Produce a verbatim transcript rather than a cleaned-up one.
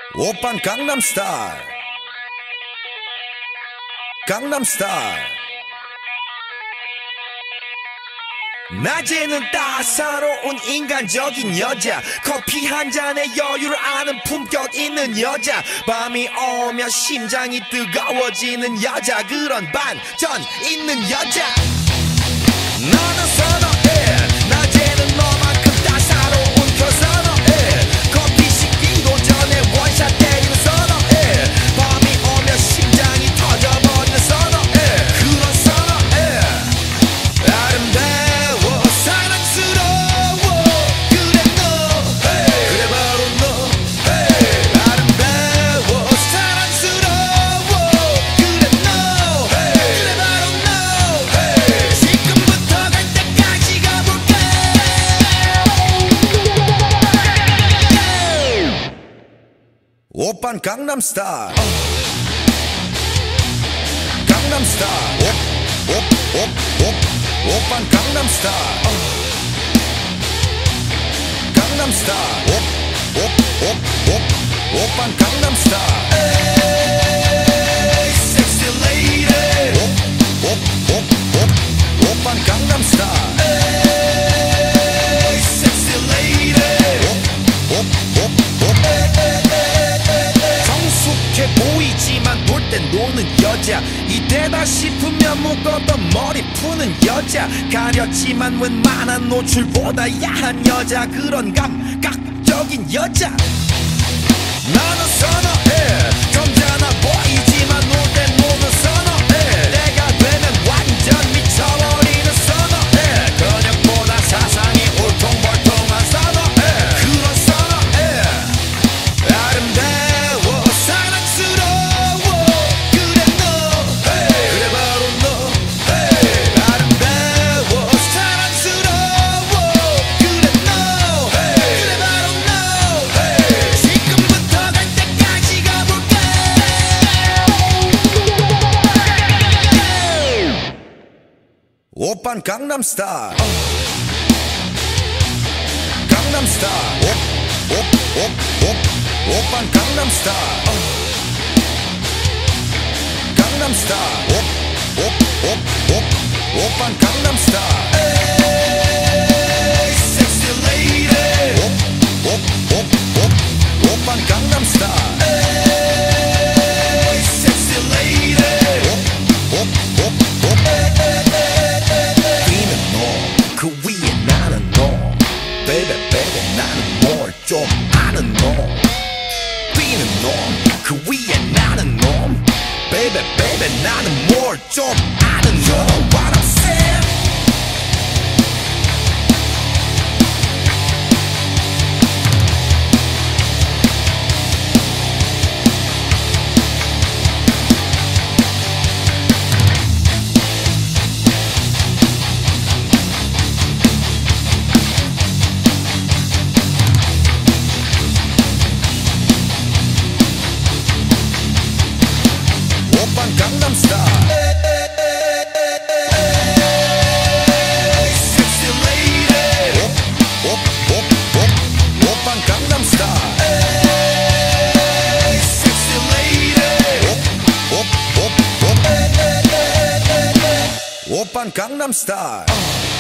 오빤 강남 스타일 강남 스타일 낮에는 따사로운 인간적인 여자 커피 한 잔에 여유를 아는 품격 있는 여자 밤이 오면 심장이 뜨거워지는 여자 그런 반전 있는 여자 나는 선호해 낮에는 너만큼 따사로운 그 선호해 커피 식기도 전에 원샷 때리는 선호해 밤이 오면 심장이 터져버리는 선호해 그런 선호해 아름다워 사랑스러워 그래 너 그래 바로 너 아름다워 사랑스러워 그래 너 그래 바로 너 지금부터 갈 때까지 가볼까 오빤 강남 스타일 강남 스타일 옵옵옵옵 오빤 강남 스타일 강남 스타일 옵옵옵옵 오빤 강남 스타일 에이 섹시 레이디 옵옵옵옵 오빤 강남 스타일 에이 섹시 레이디 옵옵옵옵 성숙해 보이지만 놀 땐 노는 여자 이때다 싶으면 묶었던 머리 푸는 여자 가렸지만 웬만한 노출보다 야한 여자 그런 감각적인 여자 나는 선호해 점잖아 보이지만 놀 땐 노는 선호해 내가 되면 완전 미쳐버리는 선호해 근육보다 사상이 울퉁불퉁한 선호해 그런 선호해 아름다워 사랑스러워 그래 너 그래 바로 너 아름다워 사랑스러워 그래 너 그래 바로 너 지금부터 갈 때까지 가볼까 오빤 강남 스타일 강남 스타일 옵옵옵옵 오빤 강남 스타일 강남 스타일 옵옵옵옵 오빤 강남 스타일 에이 섹시 레이디 옵옵옵옵 오빤 강남 스타일 에이 섹시 레이디 옵옵옵옵 뛰는 놈그 위에 나는 놈 베이베 베이베 나는 뭘 좀 아는 놈 뛰는 놈그 위에 나는 놈 베이베 베이베 나는 뭘 좀 아는 놈 You know what I'm saying 오빤 강남 스타일 에이 섹시 레이디 옵옵옵옵 오빤 강남 스타일 에이 섹시 레이디 옵옵옵옵 오빤 강남 스타일